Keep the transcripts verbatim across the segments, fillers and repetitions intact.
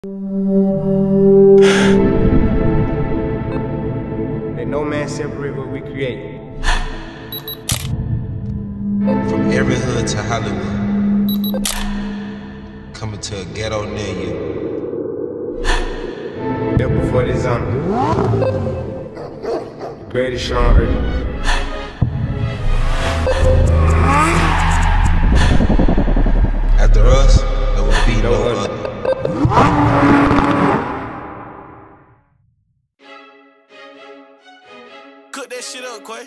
Let no man separate what we create. From every hood to Hollywood, coming to a ghetto near you. Never before this on the greatest show on earth. After us, there will be no, no other. Cook that shit up, Quay.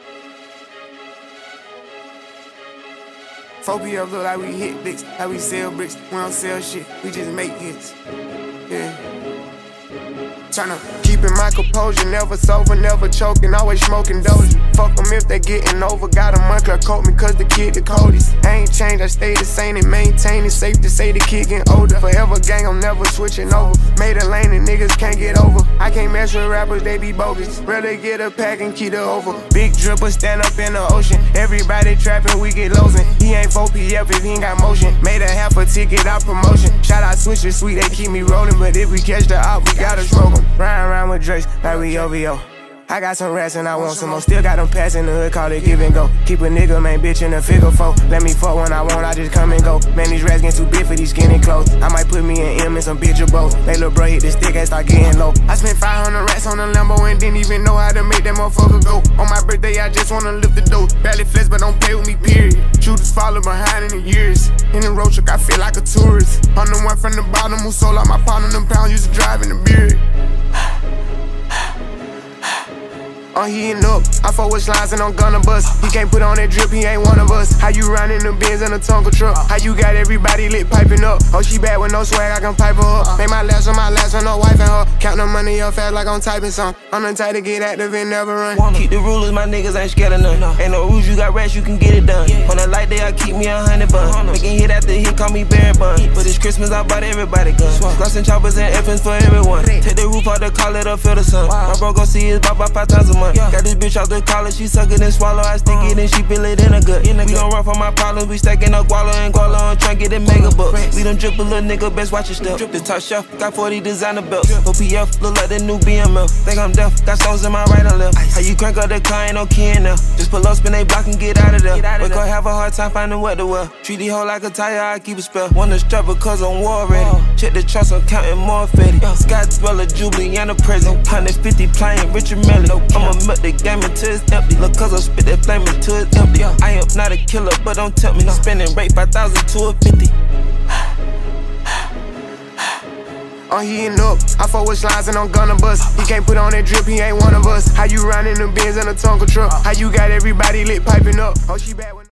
four P M look like we hit bricks, like we sell bricks. We don't sell shit, we just make hits. Yeah. Tryna keeping my composure, never sober, never choking, always smoking dozy. Fuck them if they getting over, got a month, coat me cause the kid the coldest. I ain't changed, I stay the same and maintain it. Safe to say the kid getting older. Forever gang, I'm never switching over. Made a lane and niggas can't get over. I can't mess with rappers, they be bogus. Rather get a pack and keep it over. Big dripper stand up in the ocean. Everybody trapping, we get losing. He ain't four P F if he ain't got motion. Made a half a ticket out promotion. Shout out Switcher Sweet, they keep me rolling. But if we catch the op, we gotta smoke 'em. Ride around with Drakes like we O V O. I got some rats and I want some more. Still got them pass in the hood, call it give and go. Keep a nigga, man, bitch in a figure four. Let me fuck when I want, I just come and go. Man, these rats getting too big for these skinny clothes. I might put me an M and some bitch or both. They little bro hit the stick and start getting low. I spent five hundred rats on a Lambo and didn't even know how to make that motherfucker go. On my birthday, I just wanna lift the dough. Barely flex, but don't pay with me, period. Shooters follow behind in the years. In the road truck, I feel like a tourist. I'm the one from the bottom who sold out my pound on them pounds, used to drive in the beard. I'm heating up, I fuck with slimes and I'm gonna bust. He can't put on that drip, he ain't one of us. How you riding the Benz in a Tonka truck? How you got everybody lit piping up? Oh, she bad with no swag, I can pipe her up. Make my last on my last on no wife and her. Count the money up fast like I'm typing some. I'm the type to get active and never run. Keep the rulers, my niggas ain't scared of none. Ain't no rules, you got rats, you can get it done. On a light day, I keep me a hundred bun. Making hit after hit, call me Barry Bun. For this Christmas, I bought everybody guns. Gloss and choppers and F-ins for everyone. Take the roof out the call it up, feel the sun. My bro gon' see his pop out five times a month. Got this bitch out the collar, she suck it and swallow. I stick it and she feel it in a gut. We gon' run from my problems, we stacking up guala and guala and tryna get it mega buck. We done drip a little nigga, best watch your step. The top shelf, got forty designer belts. O P F, look like the new B M F. Think I'm deaf, got stones in my right and left. How you crank up the car, ain't no key in there. Just pull up, spin they block and get out of there. We gon' have a hard time finding what to wear. Treat the hoe like a tire, I keep a spell. Wanna strap because I'm war ready. Check the trust, I'm counting more fetty. Scott Dweller, Jubilee, and a present. one hundred fifty playing Richard Mille. I'ma milk the game until it's empty. Look, cause I spit that flame until it's empty. I am not a killer, but don't tempt me. Spending rate five thousand to a fifty. I'm heating up, I fuck with slimes and I'm gonna bust. He can't put on that drip, he ain't one of us. How you riding the Benz in a Tonka truck? How you got everybody lit piping up? Oh, she bad with